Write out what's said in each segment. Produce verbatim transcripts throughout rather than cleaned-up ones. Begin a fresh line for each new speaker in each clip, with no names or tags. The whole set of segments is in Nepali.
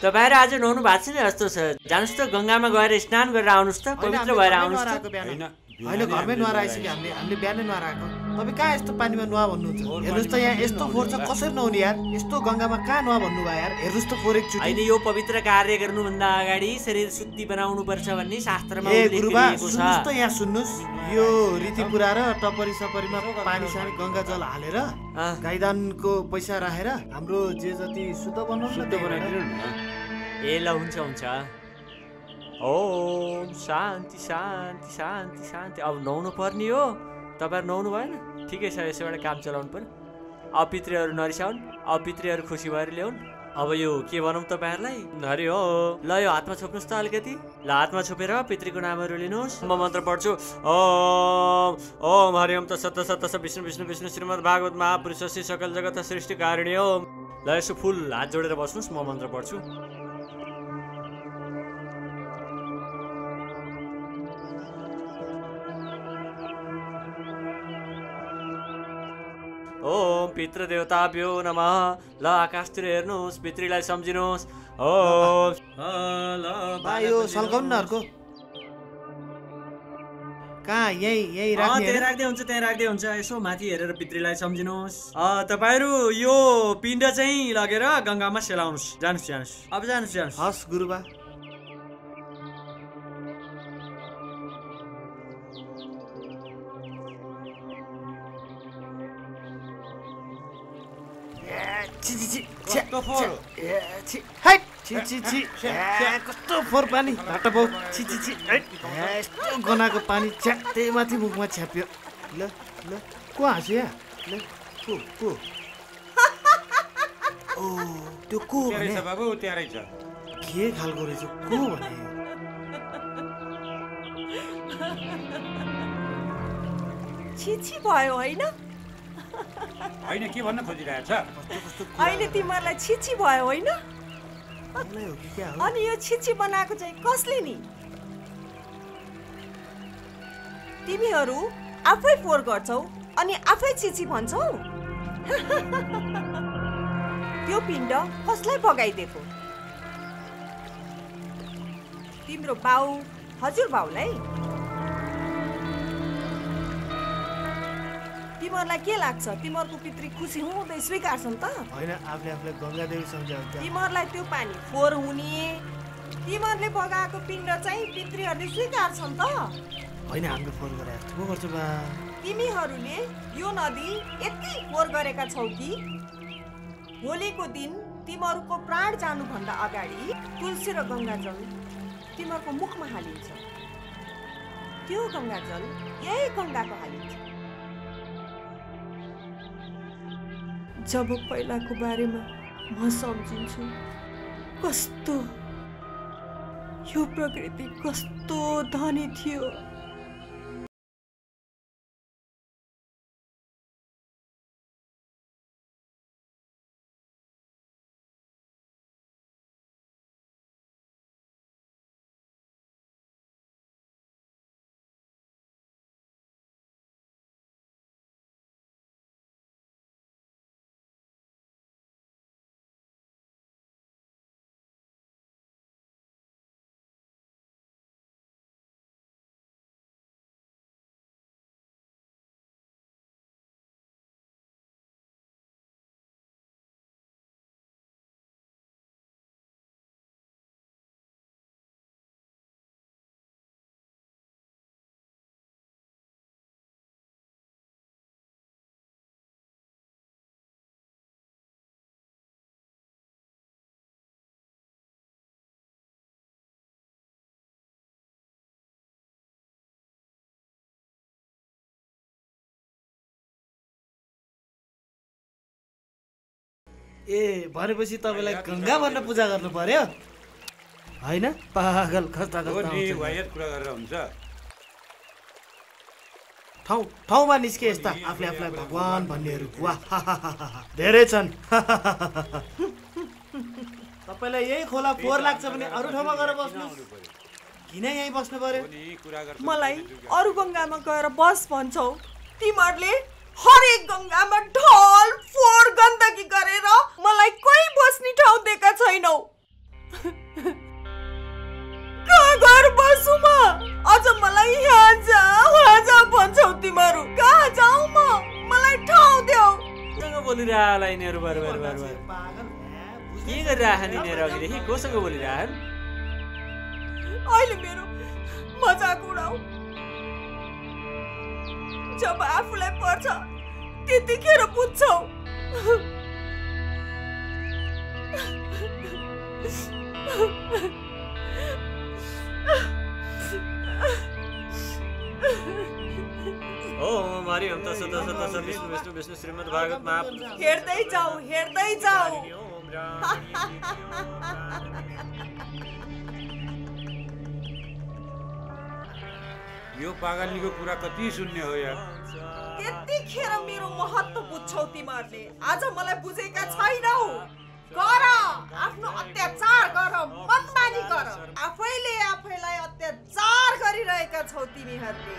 तपाईहरु आज नुहाउनु भएको छैन जस्तो छ। जानुस् त गंगामा गएर स्नान गरेर आउनुस् त, पवित्र भएर आउनुस् त।
हैन घरमै नुहाएर आइसक्यो हामीले हामीले बिहानै नुहाएर आएको। तपाईँ कहाँ यस्तो पानीमा नुहा भन्नुहुन्छ? हेर्नुहोस् त यहाँ यस्तो फोहोर छ, कसरी नुहाउने यार? यस्तो गंगामा कहाँ नुहा भन्नुभयो यार? हेर्नुहोस् त फोहोर एकचोटि।
हैन यो पवित्र कार्य गर्नुभन्दा अगाडि शरीर शुद्धि बनाउनु पर्छ भन्ने शास्त्रमा
ए
उल्लेख
गुरुबा
गरिएको छ।
सुन्नुहोस् त यहाँ सुन्नुहोस्, यो रीतिपुरा र टपरी सपरीमा पानी सानी गंगा जल हालेर गाईदानको पैसा राखेर हाम्रो जे जति शुद्ध बनाउनु
शुद्ध बनाइदिनु न।
ए ल हुन्छ हुन्छ। ओम शान्ति शान्ति शान्ति शान्ति। अब नुहाउनु पर्ने हो, तपाईहरु नुहाउनु भएन? ठिकै छ, यसैबाट काम चलाउनु पर्यो। अब पितृहरू नरिसाउन्, अब पितृहरू खुसी भएर ल्याउन्। अब यो के भनौँ तपाईहरुलाई? हरि हो। ल यो हातमा छोप्नुस् त अलिकति। ल हातमा छोपेर पितृको नामहरू लिनुहोस्। म मन्त्र पढ्छु। ओम ओम हरि ओम तत्सत तत्सत विष्णु विष्णु विष्णु श्रीमद् भागवत महापुरुषस्य सकल जगत सृष्टि कारिणे ओम। ल यसो फुल हात जोडेर बस्नुस्, म मन्त्र पढ्छु। ओम पितृदेवताभ्यो नमः। ल आकाशतिर हेर्नुहोस्, पितृलाई सम्झिनुहोस्। ओम
बा यो सल्काउनु न अर्को। कहाँ यही यही राख्ने?
त्यहाँ राख्दै हुन्छ, त्यहाँ राख्दै हुन्छ। यसो माथि हेरेर पितृलाई सम्झिनुहोस्। तपाईहरु यो पिण्ड चाहिँ लगेर गंगामा सेलाउनुहोस्। जानुस् जानुस्, अब जानुस् जानुस्।
हस् गुरुबा। कस्तो फोहोर पानी घाटा पाउ। छि छि छि यस्तो गनाको पानी छ्या त्यही माथि मुखमा छ्याप्यो। ल ल को हाँस्यो या? ल को को? ओ त्यो को भने
बाबु त्यहाँ रहेछ।
के खालको रहेछ को भने?
छि छि भयो हैन?
हैन के भन्न खोजिरहेछ?
अहिले तिमीहरूलाई छिछि भयो होइन? अनि यो छिछि बनाएको चाहिँ कसले नि? तिमीहरू आफै फोहोर गर्छौ अनि आफै छिछि भन्छौ? त्यो पिण्ड कसलाई बगाइदिएको? तिम्रो बाउ हजुर बाउलाई? तिमीहरूलाई के लाग्छ तिमीहरूको पितृ खुसी हुँदै स्वीकार्छन् त?
हैन आफूले आफूलाई गंगा देवी सम्झाउँछ।
तिमीहरूलाई त्यो पानी फोहोर हुने, तिमीहरूले बगाएको पिण्ड चाहिँ पितृहरूले स्वीकार्छन् त?
हैन हामीले फोहोर गरे जस्तो पो गर्छ बा।
तिमीहरूले यो नदी यति फोहोर गरेका छौ कि भोलिको दिन तिमीहरूको प्राण जानुभन्दा अगाडि तुलसी र गंगाजल तिमीहरूको मुखमा हालिन्छ। त्यो गंगाजल यही गंगाको हालिन्छ। जब पहिलाको बारेमा म सम्झिन्छु, कस्तो यो प्रकृति कस्तो धनी थियो।
ए भनेपछि तपाईलाई गंगा भन्न पूजा गर्नु पर्यो हैन? पागल खस्ता खस्ता
हो नि वायत कुरा गरेर हुन्छ।
ठाउँ ठाउँमा निस्के यस्ता आफूले आफूलाई भगवान भन्नेहरू वाह धेरै छन्। तपाईलाई यही खोला फोहोर लाग्छ भने अरू ठाउँमा गएर बस्नुस्, किन यही बस्नु पर्यो?
मलाई अरू गंगामा गएर बस भन्छौ? तिमीहरूले हरेक गंगामा ढल फोहोर गन्दगी गरेर मलाई कोही बस्ने ठाउँ दिएका छैनौ। कहाँ गएर बस्छु म? अझ मलाई यहाँ जा वहाँ जा भन्छौ तिमीहरू। कहाँ जाऊ म? मलाई ठाउँ देऊ।
कोसँग बोलिरह होला यिनीहरू बार बार बार बार
पागल
के गरिरहन् यिनीहरू अघिदेखि? कोसँग बोलिरहन्?
अहिले मेरो मजाक उडाऊ। जब आफूलाई पर्छ त्यतिखेर बुझ्छौ।
ओम हरि ओम तत्सत् तत्सत् तत्सत् विष्णु विष्णु विष्णु श्रीमद् भागवत महा
हेर्दै जाऊ हेर्दै जाऊ।
ओम राम
यो पागलनीको कुरा कति सुन्ने हो यार।
त्यतिखेर मेरो महत्त्व बुझ्छौ तिमीहरूले। आज मलाई बुझेका छैनौ। गर आफ्नो अत्याचार गर, मनमानी गर। आफैले आफैलाई अत्याचार गरिरहेका छौ तिमीहरूले।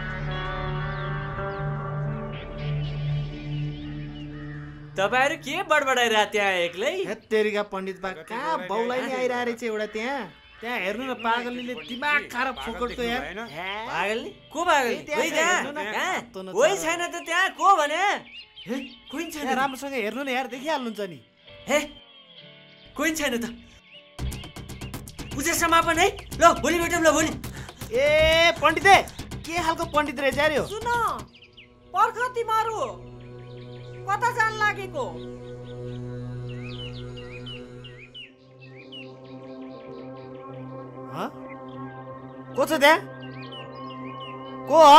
तपाईहरु के बडबडाइरा त्यहाँ एक्लै?
हेत्तेरीका पण्डित बा कहाँ बौलाई नै आइरहेको रहेछ एउटा त्यहाँ। त्यहाँ हेर्नु न पागलनीले दिमाग खाएर फोकटको यार।
पागलनी? को पागलनी? कोही त्यहाँ? कहाँ? कोही छैन त त्यहाँ। को भने? हे कोही छैन।
राम्रोसँग हेर्नु न यार, देखिहाल्नुहुन्छ नि।
हे कोही छैन त। पूजा समापन है। ल भोलि भेटौँ ल भोलि।
ए पण्डिते के खालको पण्डित रहेछ यार यो?
सुन पर्ख तिमीहरू कता जान लागेको?
को छ त्यहाँ? को हो?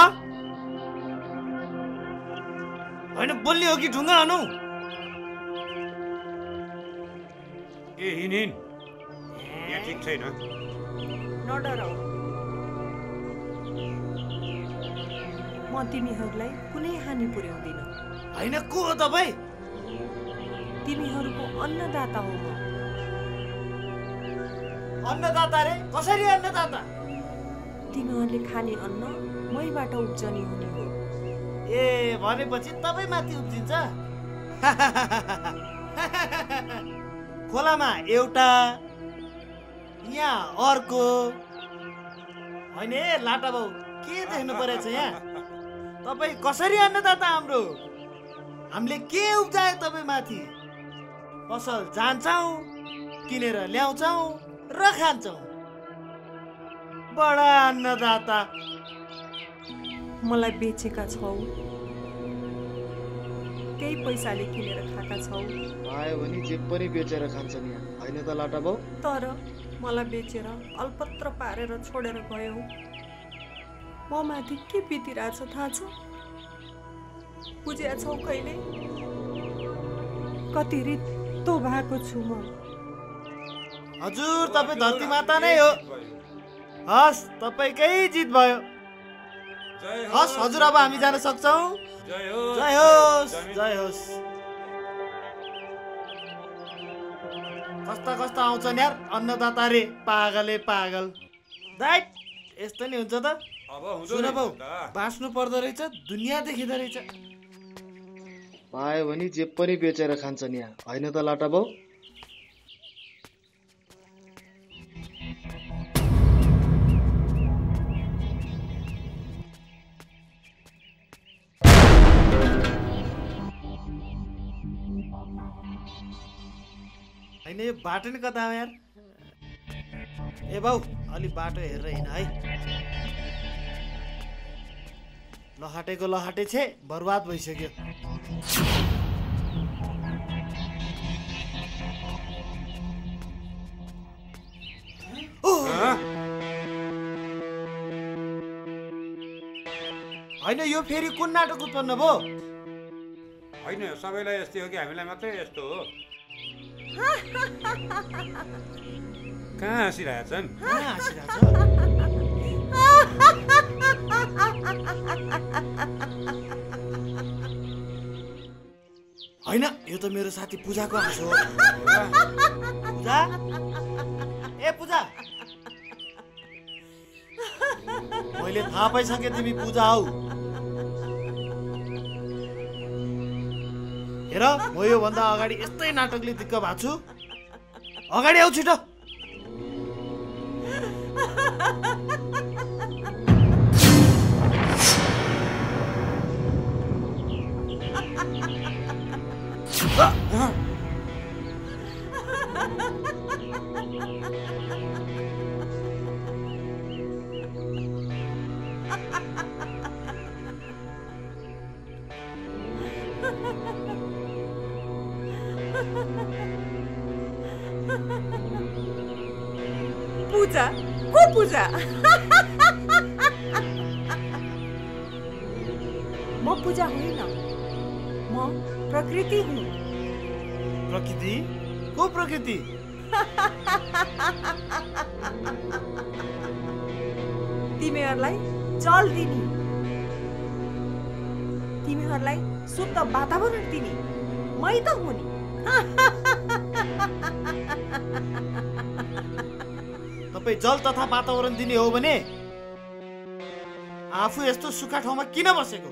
होइन बोल्ने हो कि ढुङ्गा हनु?
ए हिँड हिँड, यहाँ ठिक छैन।
नडराऊ। म तिमीहरूलाई कुनै हानि पुर्याउँदिन।
होइन को हो तपाईँ?
तिमीहरूको अन्नदाता हो म।
अन्नदाता रे? कसरी अन्नदाता?
तिमीहरूले खाने अन्न मैबाट उब्जनी हुने हो।
ए भनेपछि तपाईँ माथि उब्जिन्छ? खोलामा एउटा यहाँ अर्को होइन। ए लाटा बाउ के देख्नु परेछ यहाँ? तपाईँ कसरी अन्नदाता हाम्रो? हामीले के उब्जायो तपाईँ माथि? पसल जान्छौँ, किनेर ल्याउँछौँ र खान्छौँ। बडा अन्नदाता।
मलाई बेचेका छौ, त्यही पैसाले किनेर खाएका छौ।
आयो भने जे पनि बेचेर खान्छन् यहाँ, होइन त लाटा बाउ?
तर मलाई बेचेर अल्पत्र पारेर छोडेर गयौ। म माथि के बितिरहेछ थाहा छ? बुझेका छौ कहिले? कति रित्तो भएको छु म।
हजुर तपाईँ धरती माता नै हो। हस् तपाईँकै जित भयो। हस् हजुर अब हामी जान सक्छौँ।
जय होस्
जय होस् जय होस्। कस्ता कस्ता आउँछन् यार अन्नदाता रे, पागले पागल। दाइट यस्तो नि हुन्छ त।
अब हुँदो
सुन बाउ,
रहेछ त।
बाँच्नु पर्दो रहेछ, दुनियाँ देखिँदो रहेछ।
पायो भने जे पनि बेचेर खान्छन् यहाँ, होइन त लाटा बाउ?
होइन यो बाटो नि कता हो यार? ए बाउ अलि बाटो हेरेर हिँड है। लहाटेको लहाटे छे बर्बाद भइसक्यो। होइन यो फेरि कुन नाटक उत्पन्न भयो?
होइन सबैलाई यस्तै हो कि हामीलाई मात्रै यस्तो हो? कहाँ हाँसिरहेछन्?
कहाँ हाँसिरहेछ? होइन यो त मेरो साथी पूजाको हाँसो हो। पूजा ए पूजा, मैले थाहा पाइसकेँ तिमी पूजा हौ। हेर म योभन्दा अगाडि यस्तै नाटकले दिक्क भएको छु। अगाडि आऊ छिटो।
पूजा को पूजा म पूजा होइन, म प्रकृति हुँ।
प्रकृति को प्रकृति?
तिमीहरूलाई जल दिने, तिमीहरूलाई शुद्ध वातावरण दिने मै त हुँ नि।
तपाईँ जल तथा वातावरण दिने हो भने आफू यस्तो सुक्खा ठाउँमा किन बसेको?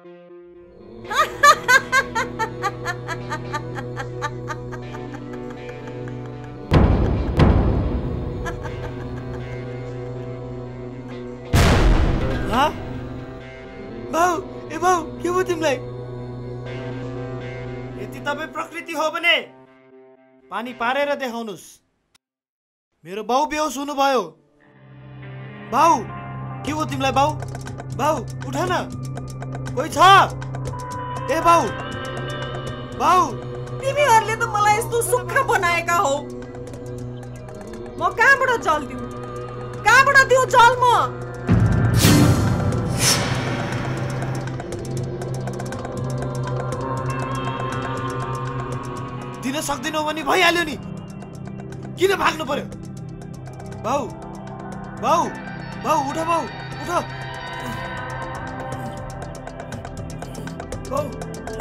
बाउ, ए बाउ, के भयो तिमीलाई? यदि तपाईँ प्रकृति हो भने पानी पारेर देखाउनुस्। मेरो बाउ बेहोस हुनुभयो। बाउ, के हो तिमीलाई? बाउ, बाउ, उठ न, कोही छ? ए बाउ, बाउ,
तिमीहरूले त मलाई यस्तो सुक्खा बनाएका हो। म कहाँबाट जल दिउँ? कहाँबाट दिउँ जल? म
दिन सक्दिनौ भने भइहाल्यो नि, किन भाग्नु पर्यो? बाउ, बाउ, बाउ, उठ बाउ, उठ बाउ।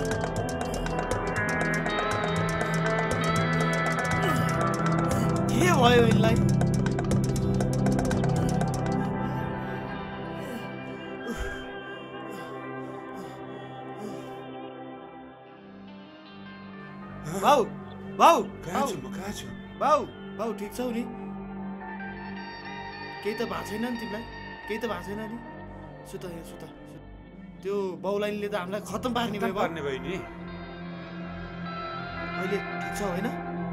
के भयो यिनलाई? बाउ, बाउ,
कहाँ छु म? कहाँ छु?
बाउ, बाउ, ठिक छौ नि? केही त भएको छैन नि तिमीलाई? केही त भएको छैन नि? सुत यहाँ, सुत। त्यो बाउलाइनले त हामीलाई खत्तम पार्ने भयो।
पार्ने भयो नि।
अहिले ठिक छ होइन?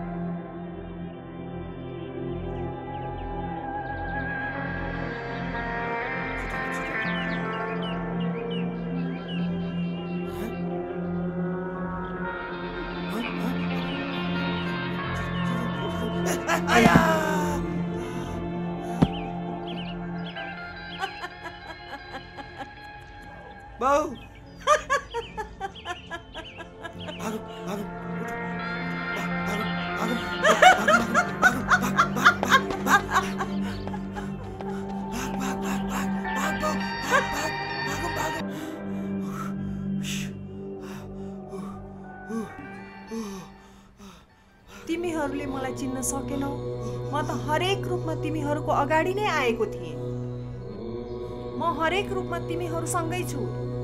बाउ, भागो, भागो, उठ, भागो, भागो,
तिमीहरूले मलाई चिन्न सकेनौ। म त हरेक रूपमा तिमीहरूको अगाडि नै आएको थिएँ। म हरेक रूपमा तिमीहरूसँगै छु।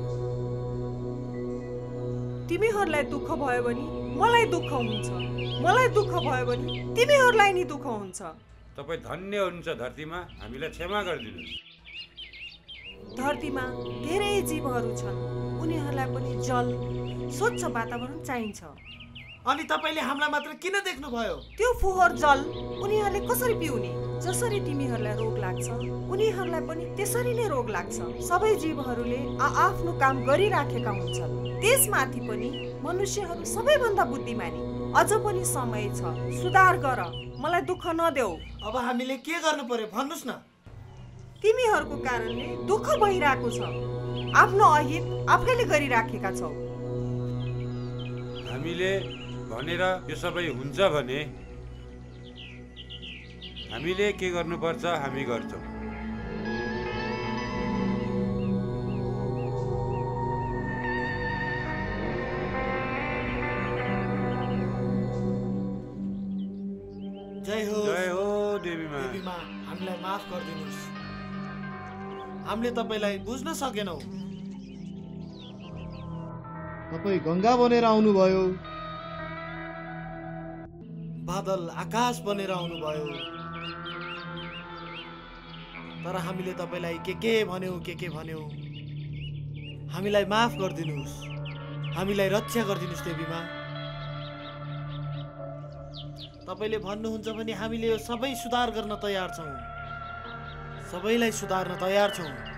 तिमीहरूलाई दुःख भयो भने मलाई दुःख हुन्छ, मलाई दुःख भयो भने तिमीहरूलाई नि दुःख हुन्छ।
तपाईँ धन्य हुनुहुन्छ धरतीमा, हामीलाई क्षमा गरिदिनुहोस्।
धरतीमा धेरै जीवहरू छन्, उनीहरूलाई पनि जल, स्वच्छ वातावरण चाहिन्छ।
अनि तपाईँले हामीलाई मात्र किन देख्नु भयो?
त्यो फोहोर जल उनीहरूले कसरी पिउने? जसरी तिमीहरूलाई रोग लाग्छ उनीहरूलाई पनि त्यसरी नै रोग लाग्छ। सबै जीवहरूले आआफ्नो काम गरिराखेका हुन्छन्। त्यसमाथि पनि मनुष्यहरू सबैभन्दा बुद्धिमानी। अझ पनि समय छ, सुधार गर, मलाई दुःख नदेऊ।
अब हामीले के गर्नु पर्यो भन्नुस् न?
तिमीहरूको कारणले दुःख भइरहेको छ। आफ्नो अहित आफैले गरिराखेका छौ।
हामीले भनेर यो सबै हुन्छ भने हामीले के गर्नुपर्छ हामी गर्छौँ।
जय हो,
जय हो देवीमा।
देवीमा, हामीलाई माफ गरिदिनुहोस्। हामीले तपाईँलाई बुझ्न सकेनौँ।
तपाईँ गङ्गा बनेर आउनुभयो,
बादल आकाश बनेर आउनुभयो, तर हामीले तपाईँलाई के के भन्यौँ, के के भन्यौँ। हामीलाई माफ गरिदिनुहोस्, हामीलाई रक्षा गरिदिनुहोस् देवीमा। तपाईँले भन्नुहुन्छ भने हामीले यो सबै सुधार गर्न तयार छौँ, सबैलाई सुधार्न तयार छौँ।